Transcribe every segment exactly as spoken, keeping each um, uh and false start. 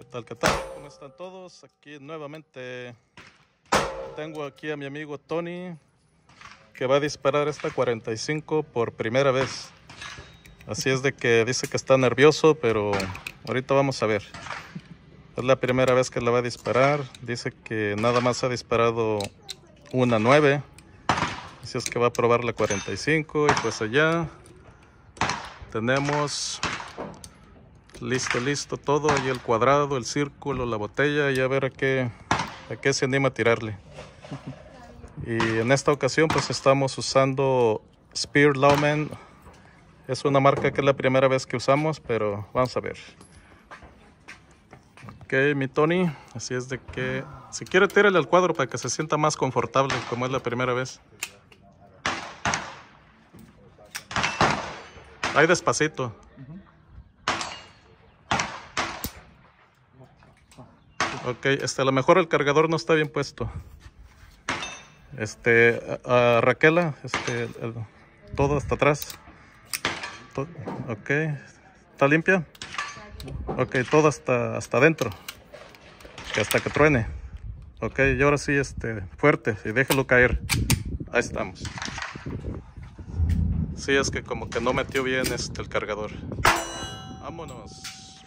¿Qué tal? ¿Qué tal? ¿Cómo están todos? Aquí nuevamente tengo aquí a mi amigo Tony, que va a disparar esta cuarenta y cinco por primera vez. Así es de que dice que está nervioso, pero ahorita vamos a ver. Es la primera vez que la va a disparar. Dice que nada más ha disparado una nueve. Así es que va a probar la cuarenta y cinco. Y pues allá tenemos listo, listo todo. Ahí el cuadrado, el círculo, la botella. Y a ver a qué, a qué se anima a tirarle. Y en esta ocasión pues estamos usando Speer Lawman. Es una marca que es la primera vez que usamos, pero vamos a ver. Ok, mi Tony, así es de que si quiere tírale al cuadro para que se sienta más confortable como es la primera vez. Ahí despacito. Ok, este, a lo mejor el cargador no está bien puesto. Este, a, a Raquela, este, el, todo hasta atrás. Todo, ok, ¿está limpia? Ok, todo hasta, hasta adentro. Que hasta que truene. Ok, y ahora sí, este, fuerte, y déjalo caer. Ahí estamos. Sí, es que como que no metió bien este, el cargador. Vámonos.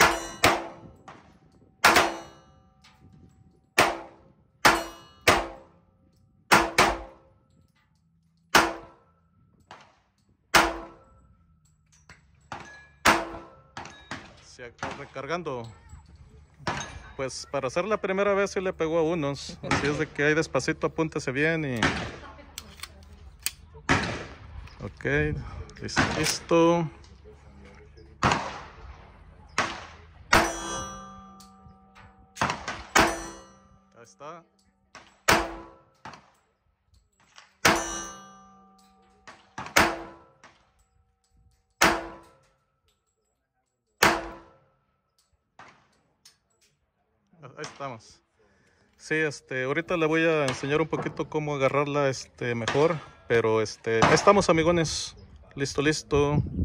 Se acaba recargando. Pues para hacer la primera vez sí le pegó a unos. Así es de que ahí despacito apúntese bien y... Ok, listo, listo. Ahí está. Ahí estamos. Sí, este, ahorita le voy a enseñar un poquito cómo agarrarla este, mejor. Pero este, ahí estamos, amigones. Listo, listo.